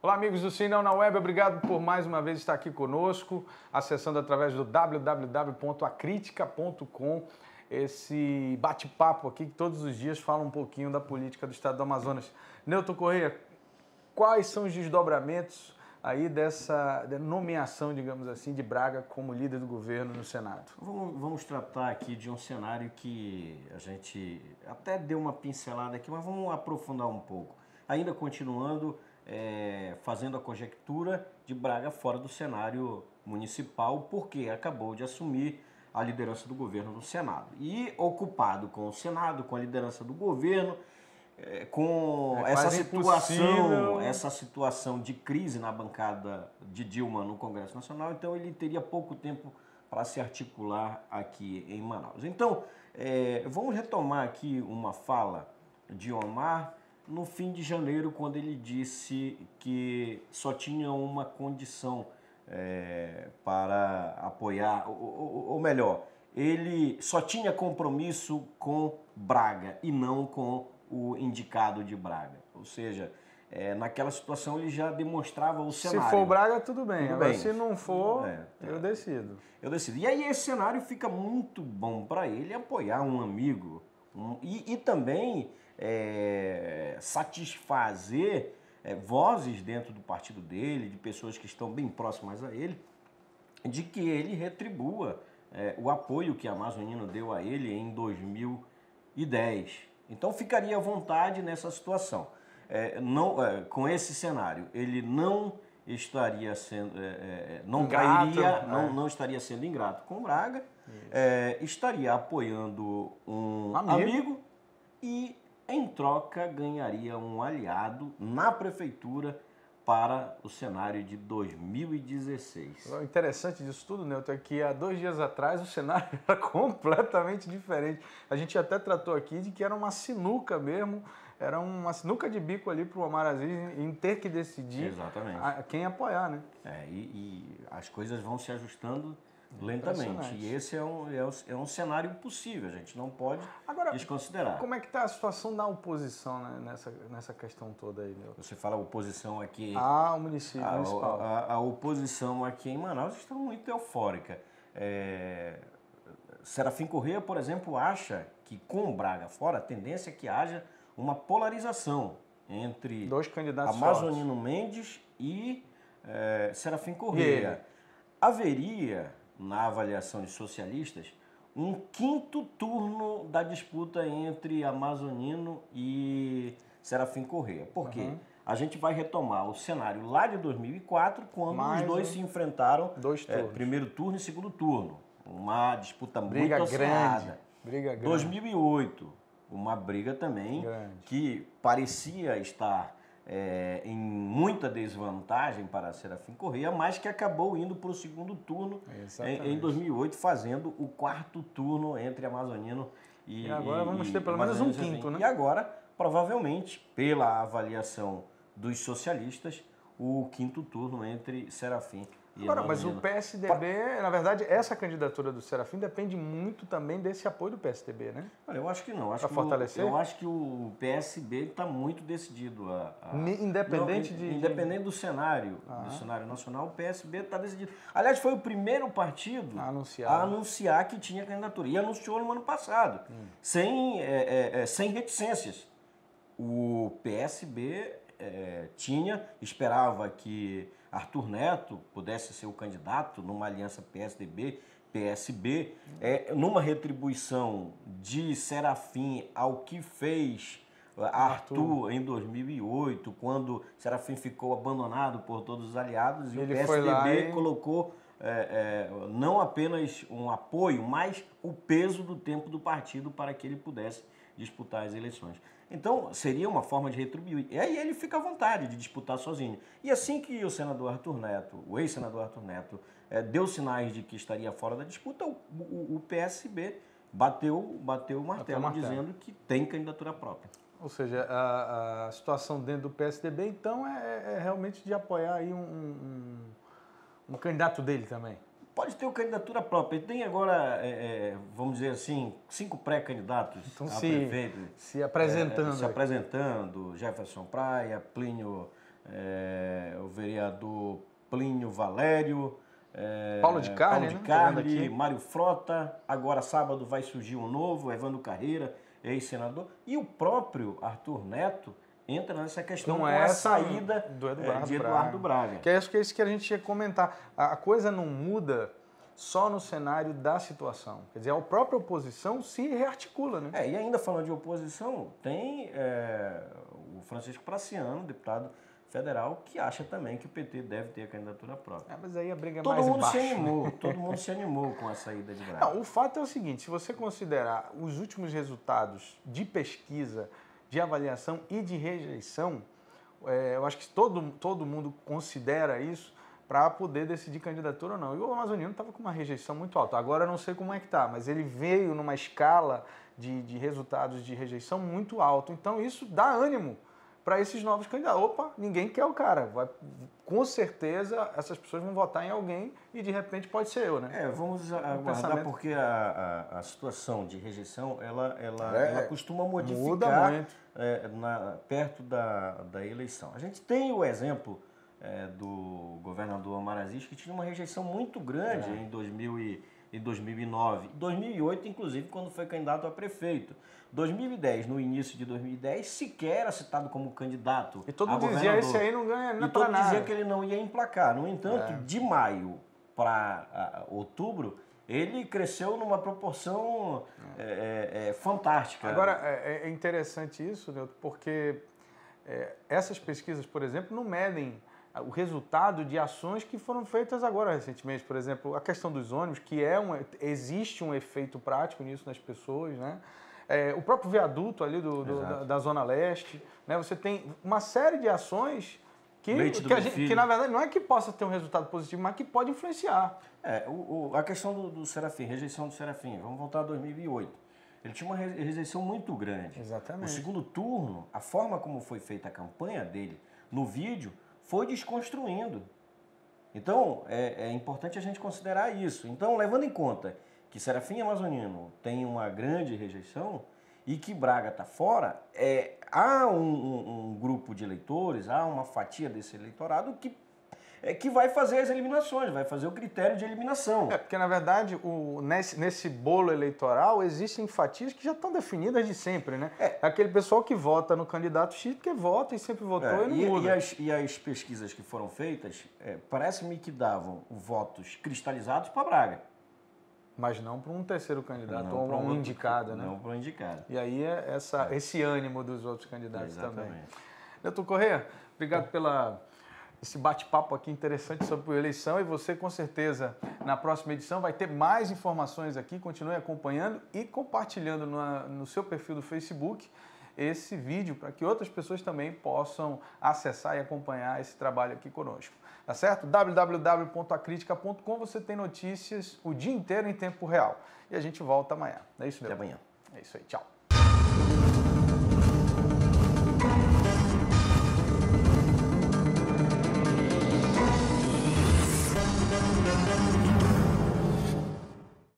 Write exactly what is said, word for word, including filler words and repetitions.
Olá, amigos do Cinão na Web, obrigado por mais uma vez estar aqui conosco, acessando através do w w w ponto a crítica ponto com esse bate-papo aqui que todos os dias fala um pouquinho da política do estado do Amazonas. Newton Corrêa, quais são os desdobramentos aí dessa nomeação, digamos assim, de Braga como líder do governo no Senado? Vamos, vamos tratar aqui de um cenário que a gente até deu uma pincelada aqui, mas vamos aprofundar um pouco. Ainda continuando, é, fazendo a conjectura de Braga fora do cenário municipal, porque acabou de assumir a liderança do governo no Senado. E ocupado com o Senado, com a liderança do governo, é, com é essa situação, essa situação de crise na bancada de Dilma no Congresso Nacional, então ele teria pouco tempo para se articular aqui em Manaus. Então, é, vamos retomar aqui uma fala de Omar no fim de janeiro, quando ele disse que só tinha uma condição é, para apoiar, ou, ou, ou melhor, ele só tinha compromisso com Braga e não com o indicado de Braga. Ou seja, é, naquela situação ele já demonstrava o cenário. Se for Braga, tudo bem. Tudo Agora, bem. se não for, é, eu decido. Eu decido. E aí esse cenário fica muito bom para ele apoiar um amigo um, e, e também é, satisfazer é, vozes dentro do partido dele, de pessoas que estão bem próximas a ele, de que ele retribua é, o apoio que a Amazonino deu a ele em dois mil e dez. Então ficaria à vontade nessa situação. É, não, é, com esse cenário, ele não estaria sendo, é, é, não ingrato, cairia, é. não, não estaria sendo ingrato com Braga, é, estaria apoiando um amigo. amigo e, em troca, ganharia um aliado na prefeitura para o cenário de dois mil e dezesseis. O interessante disso tudo, Newton, é que há dois dias atrás o cenário era completamente diferente. A gente até tratou aqui de que era uma sinuca mesmo, era uma sinuca de bico ali para o Omar Aziz em ter que decidir Exatamente. a quem apoiar, né? É, e, e as coisas vão se ajustando lentamente. E esse é um, é, um, é um cenário possível, a gente não pode Agora, desconsiderar. Como é que está a situação da oposição, né, nessa, nessa questão toda aí, Newton? Você fala oposição aqui... Ah, o município a, municipal. A, a, a oposição aqui em Manaus está muito eufórica. É, Serafim Corrêa, por exemplo, acha que com Braga fora, a tendência é que haja uma polarização entre dois candidatos Amazonino fortes. Mendes e é, Serafim Corrêa. Haveria, na avaliação de socialistas, um quinto turno da disputa entre Amazonino e Serafim Corrêa. Por quê? Uhum. A gente vai retomar o cenário lá de dois mil e quatro, quando Mais os dois um, se enfrentaram, dois é, primeiro turno e segundo turno. Uma disputa briga muito grande. acirrada. Briga grande. dois mil e oito, uma briga também grande. Que parecia estar é, em muita desvantagem para Serafim Corrêa, mas que acabou indo para o segundo turno em, em dois mil e oito, fazendo o quarto turno entre Amazonino e... E agora e, vamos ter pelo menos um quinto, né? E agora, provavelmente, pela avaliação dos socialistas, o quinto turno entre Serafim e Agora, Amazonino. mas o P S D B, na verdade, essa candidatura do Serafim depende muito também desse apoio do P S D B, né? Olha, eu acho que não. Para fortalecer? O, eu acho que o P S B está muito decidido. A, a... Independente não, de... Independente do cenário, ah. do cenário nacional, o P S B está decidido. Aliás, foi o primeiro partido a anunciar, a anunciar que tinha candidatura. E anunciou no ano passado, hum. sem, é, é, sem reticências. O P S B é, tinha, esperava que Arthur Neto pudesse ser o candidato numa aliança P S D B, P S B, é, numa retribuição de Serafim ao que fez Arthur, Arthur em dois mil e oito, quando Serafim ficou abandonado por todos os aliados, e Ele o P S D B e... colocou é, é, não apenas um apoio, mas o peso do tempo do partido para que ele pudesse disputar as eleições. Então, seria uma forma de retribuir. E aí ele fica à vontade de disputar sozinho. E assim que o senador Arthur Neto, o ex-senador Arthur Neto, é, deu sinais de que estaria fora da disputa, o, o, o P S B bateu, bateu o martelo, bateu o martelo dizendo que tem candidatura própria. Ou seja, a, a situação dentro do P S D B, então, é, é realmente de apoiar aí um, um, um candidato dele também. Pode ter uma candidatura própria. Ele tem agora, é, é, vamos dizer assim, cinco pré-candidatos então, a se, prefeito. Se apresentando. É, se apresentando. Jefferson Praia, Plínio é, o vereador Plínio Valério, é, Paulo de Carli, Paulo de né? Carli, Mário Frota, agora sábado vai surgir um novo, Evandro Carreira, ex-senador, e o próprio Arthur Neto entra nessa questão Com com essa a saída do Eduardo é, de Eduardo Braga. Braga. Que acho que é isso que a gente ia comentar. A coisa não muda só no cenário da situação. Quer dizer, a própria oposição se rearticula, né? É, e ainda falando de oposição, tem é, o Francisco Praciano, deputado federal, que acha também que o P T deve ter a candidatura própria. É, mas aí a briga é Todo mais mundo baixa, se né? animou, todo mundo se animou com a saída de Braga. Não, o fato é o seguinte, se você considerar os últimos resultados de pesquisa, de avaliação e de rejeição, é, eu acho que todo, todo mundo considera isso para poder decidir candidatura ou não. E o amazoniano estava com uma rejeição muito alta. Agora eu não sei como é que está, mas ele veio numa escala de, de resultados de rejeição muito alto. Então isso dá ânimo para esses novos candidatos. Opa, ninguém quer o cara. Vai, com certeza essas pessoas vão votar em alguém e de repente pode ser eu, né? É, vamos aguardar pensamento. porque a, a, a situação de rejeição, ela, ela, É, ela costuma modificar muda muito. é, na, perto da, da eleição. A gente tem o exemplo é, do governador Omar Aziz, que tinha uma rejeição muito grande É. em, dois mil e, em dois mil e nove. dois mil e oito, inclusive, quando foi candidato a prefeito. dois mil e dez, no início de dois mil e dez, sequer era citado como candidato E todo a mundo dizia, governador. esse aí não ganha E nada todo pra nada. dizia que ele não ia emplacar. No entanto, É. de maio para outubro, ele cresceu numa proporção é, é, é, fantástica. Agora, é, é interessante isso, Nilton, porque é, essas pesquisas, por exemplo, não medem o resultado de ações que foram feitas agora recentemente. Por exemplo, a questão dos ônibus, que é um, existe um efeito prático nisso nas pessoas, né? É, o próprio viaduto ali do, do, da, da Zona Leste, né? Você tem uma série de ações que, Leite do que, a meu gente, filho. que, na verdade, não é que possa ter um resultado positivo, mas que pode influenciar. É, o, o, a questão do, do Serafim, rejeição do Serafim, vamos voltar a dois mil e oito. Ele tinha uma re- rejeição muito grande. Exatamente. No segundo turno, a forma como foi feita a campanha dele no vídeo foi desconstruindo. Então, é, é importante a gente considerar isso. Então, levando em conta que Serafim Amazoniano tem uma grande rejeição e que Braga está fora, é, há um, um, um grupo de eleitores, há uma fatia desse eleitorado que, é, que vai fazer as eliminações, vai fazer o critério de eliminação. É, porque, na verdade, o, nesse, nesse bolo eleitoral existem fatias que já estão definidas de sempre, né? É aquele pessoal que vota no candidato X porque vota e sempre votou É, e não e, muda. e, as, e as pesquisas que foram feitas, é, parece-me que davam votos cristalizados para Braga. Mas não para um terceiro candidato Não ou pra um outro- indicado, né? Não para um indicado. E aí é essa, esse ânimo dos outros candidatos também. Exatamente. Nilton Corrêa, obrigado pela esse bate-papo aqui interessante sobre a eleição e você com certeza na próxima edição vai ter mais informações aqui, continue acompanhando e compartilhando na, no seu perfil do Facebook esse vídeo para que outras pessoas também possam acessar e acompanhar esse trabalho aqui conosco. Tá certo? w w w ponto a crítica ponto com você tem notícias o dia inteiro em tempo real. E a gente volta amanhã. É isso, Até Nilton? amanhã. É isso aí. Tchau.